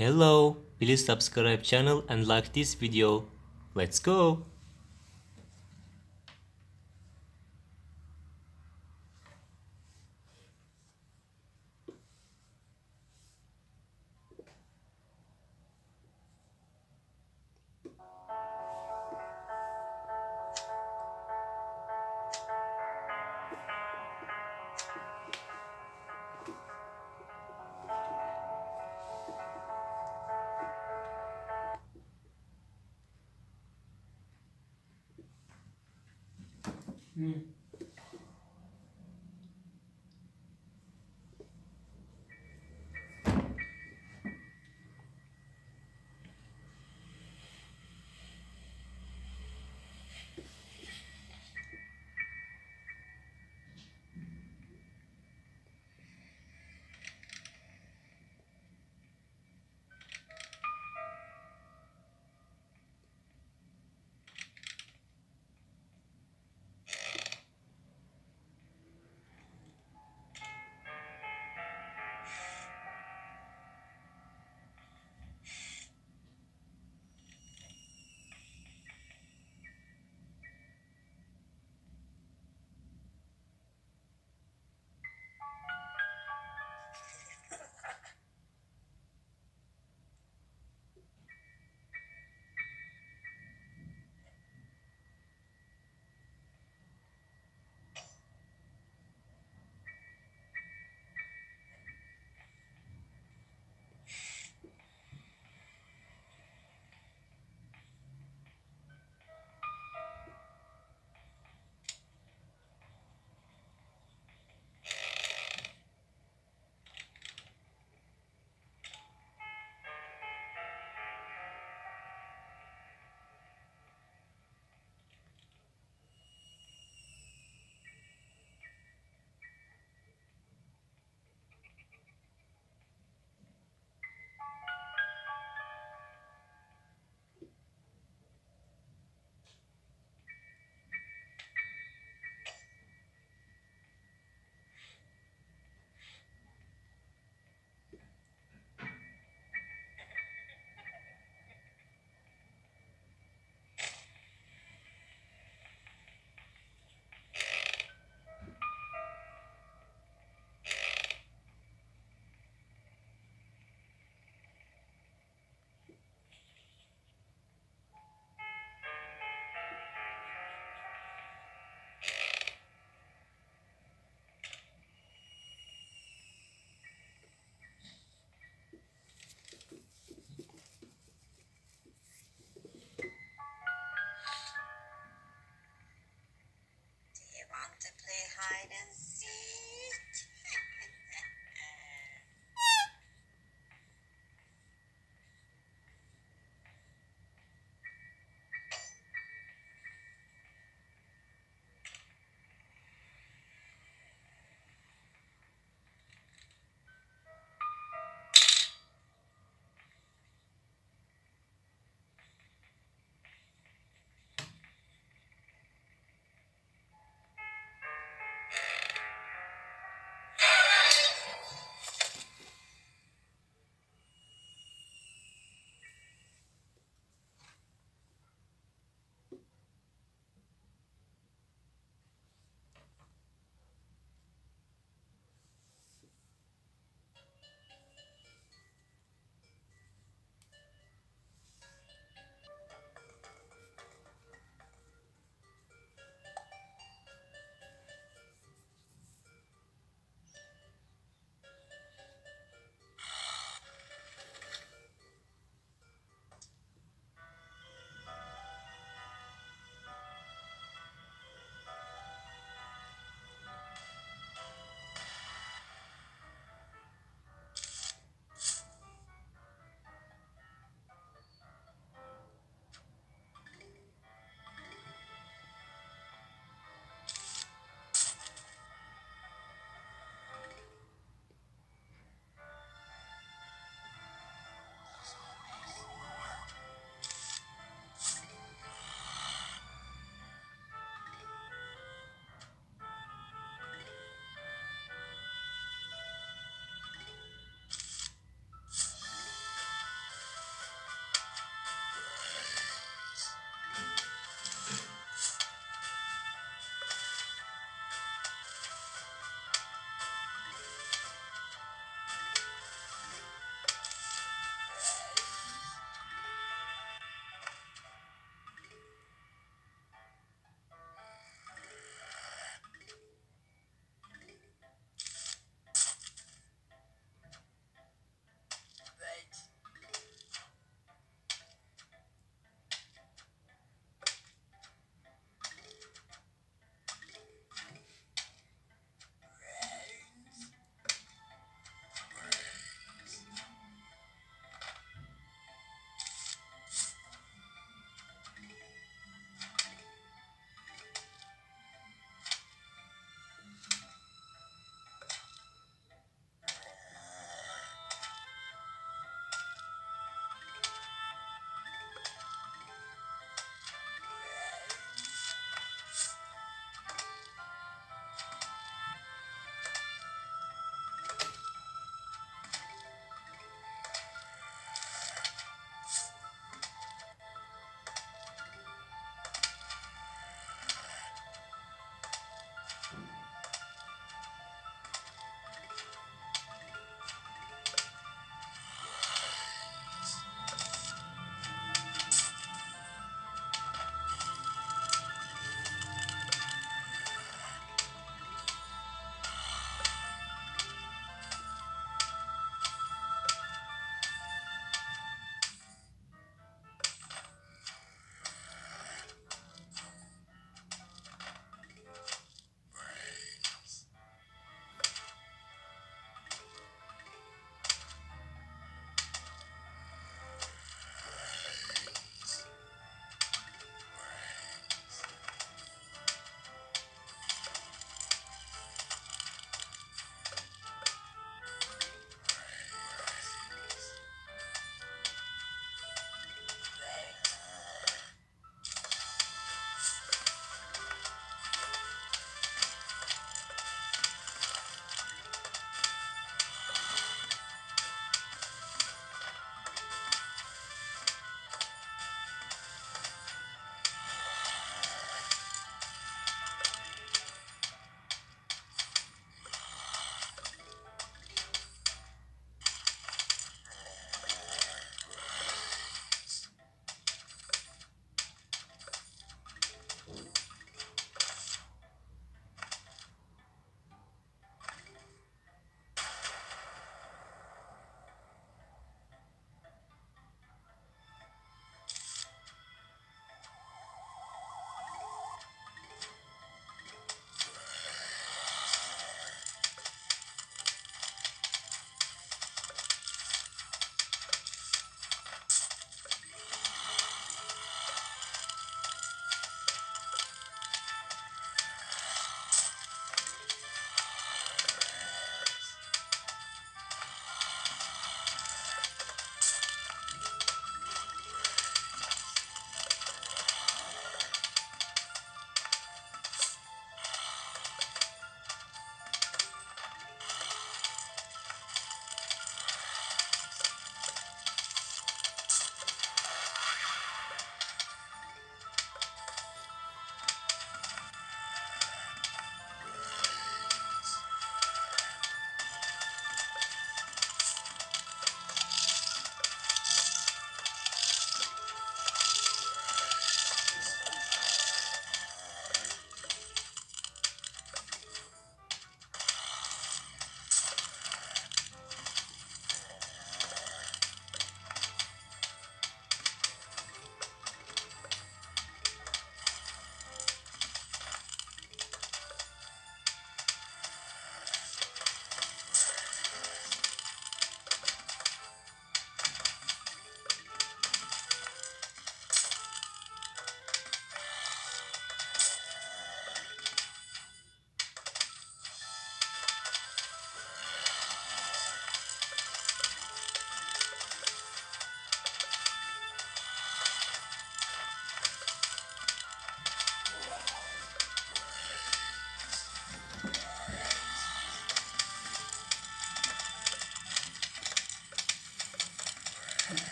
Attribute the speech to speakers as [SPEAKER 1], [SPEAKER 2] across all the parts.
[SPEAKER 1] Hello, please subscribe channel and like this video. Let's go!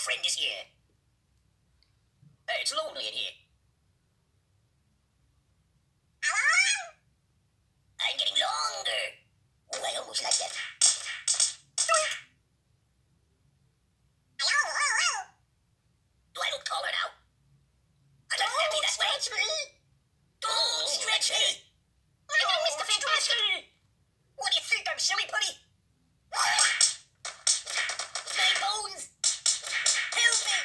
[SPEAKER 2] friend is here. Hey, it's lonely in here. I'm getting longer. Oh, I almost like that. Do I look taller now? I'm not happy that way. Stretch me. Don't stretch me. I'm Mr. Fantastic. What do you think? I'm silly putty? My bones. Help me.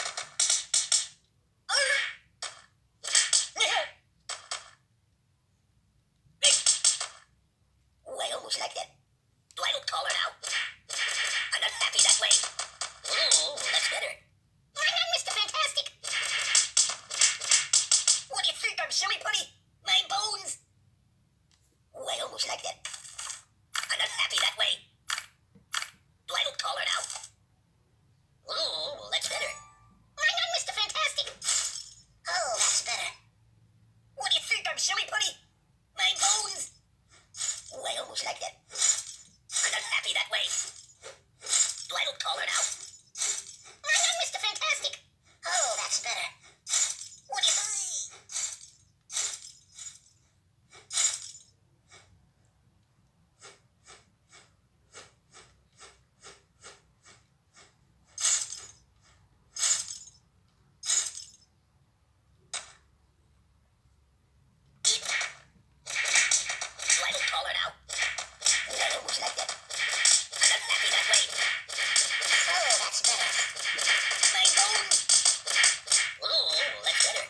[SPEAKER 2] Oh, I almost like that. Do I look taller now? I'm not happy that way. Oh, that's better. I'm Mr. Fantastic. What do you think? I'm silly putty? My bones. Oh, I almost like that. I'm not happy that way. Do I look taller now? Oh, that's better. I'm Mr. Fantastic. Oh, that's better. What do you think? I'm silly putty? My bones. Oh, I almost like that. I'm not happy that way. Do I look taller now? I'm Mr. Fantastic. Oh, that's better. What do you think? Do I look taller now? Oh, I almost like that. I'm not happy that way. Oh, that's better. My bones. Oh, that's better.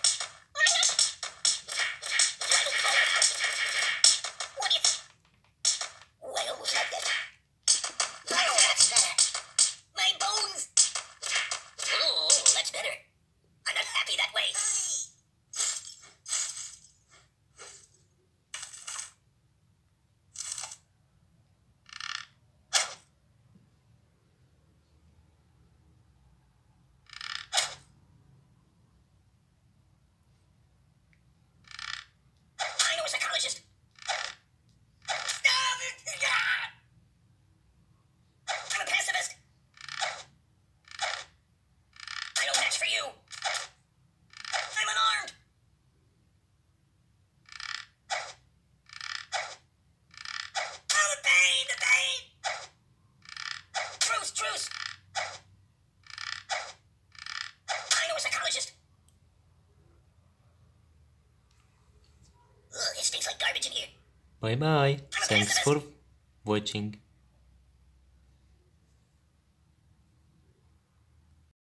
[SPEAKER 2] Do I look taller now? What do you think? Oh, I almost like that. Oh, that's better. My bones. Oh, that's better. I'm not happy that way. I know a psychologist. I'm a pacifist. I don't match for you. I'm unarmed. Oh, the pain, the pain. Truce, truce. I know a psychologist. Ugh, it stinks like garbage in here.
[SPEAKER 1] Bye bye. Thanks for watching.